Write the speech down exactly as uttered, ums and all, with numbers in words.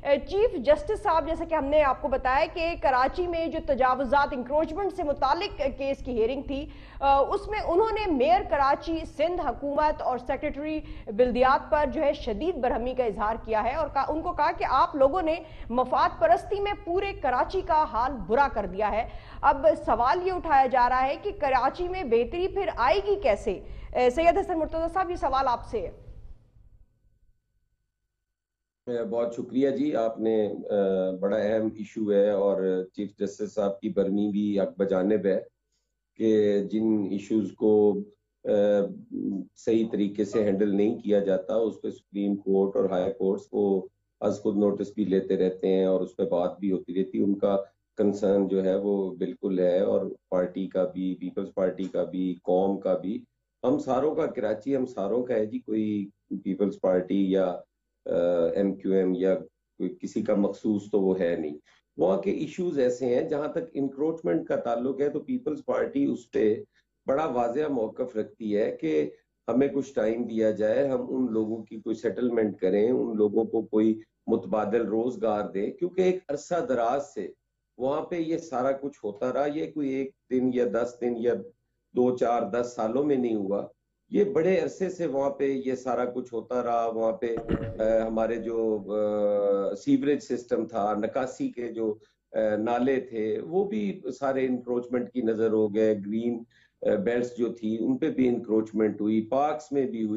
Chief justice साहब, जैसे कि हमने आपको बताया कि कराची में जो तजावुजात इंक्रोचमेंट से मुतालिक केस की हियरिंग थी, उसमें उन्होंने मेयर कराची, सिंध हुकूमत और सेक्रेटरी बिल्दियात पर जो है शदीद बरहमी का इजहार किया है और का, उनको कहा कि आप लोगों ने मफाद परस्ती में पूरे कराची का हाल बुरा कर दिया है। अब सवाल ये उठाया जा रहा है कि कराची में बेहतरी फिर आएगी कैसे? सैयद हसन मुर्तजा साहब, ये सवाल आपसे है। बहुत शुक्रिया जी, आपने बड़ा अहम इशू है और चीफ जस्टिस साहब की बरनी भी हक बजानिब है कि जिन इश्यूज को सही तरीके से हैंडल नहीं किया जाता उस पर सुप्रीम कोर्ट और हाई कोर्ट्स को आज खुद नोटिस भी लेते रहते हैं और उस पर बात भी होती रहती है। उनका कंसर्न जो है वो बिल्कुल है, और पार्टी का भी, पीपल्स पार्टी का भी, कौम का भी, हम सारों का, कराची हम सारों का है जी। कोई पीपल्स पार्टी या एम क्यू एम या कोई किसी का मखसूस तो वो है नहीं। वहाँ के इश्यूज ऐसे हैं, जहां तक इंक्रोचमेंट का ताल्लुक है तो पीपल्स पार्टी उस पर बड़ा वाज़ेह मौकफ रखती है कि हमें कुछ टाइम दिया जाए, हम उन लोगों की कोई सेटलमेंट करें, उन लोगों को कोई मुतबादल रोजगार दें, क्योंकि एक अरसा दराज से वहां पे ये सारा कुछ होता रहा। ये कोई एक दिन या दस दिन या दो चार दस सालों में नहीं हुआ, ये बड़े अरसे से वहां पे ये सारा कुछ होता रहा। वहां पे आ, हमारे जो सीवरेज सिस्टम था, निकासी के जो आ, नाले थे, वो भी सारे इंक्रोचमेंट की नजर हो गए। ग्रीन बेल्ट्स जो थी उन पे भी इंक्रोचमेंट हुई, पार्क्स में भी हुई।